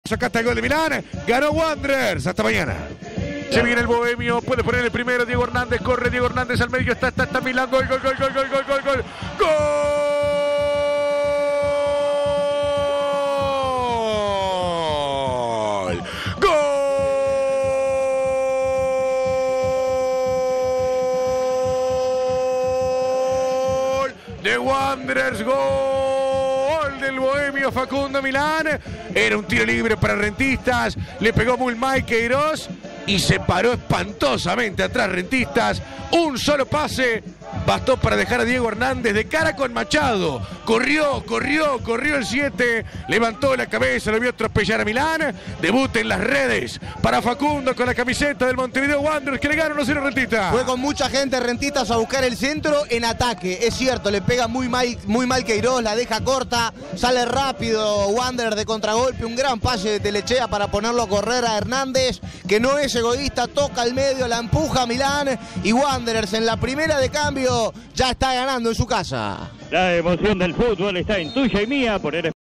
Acá está el gol de Milán. Ganó Wanderers. Hasta mañana. Se viene el bohemio. Puede poner el primero. Diego Hernández. Corre Diego Hernández al medio. Está Milán. Gol. ¡Gol! De Wanderers, gol del bohemio Facundo Milán. Era un tiro libre para Rentistas, le pegó muy mal Queiroz y se paró espantosamente atrás Rentistas. Un solo pase bastó para dejar a Diego Hernández de cara con Machado. Corrió el 7, levantó la cabeza, lo vio atropellar a Milán. Debut en las redes para Facundo con la camiseta del Montevideo Wanderers, que le ganó 1-0 Rentistas. Fue con mucha gente Rentistas a buscar el centro en ataque. Es cierto, le pega muy mal Queiroz, la deja corta, sale rápido Wanderers de contragolpe, un gran pase de Telechea para ponerlo a correr a Hernández, que no es egoísta, toca al medio, la empuja a Milán y Wanderers en la primera de cambio ya está ganando en su casa. La emoción del fútbol está en tuya y mía por el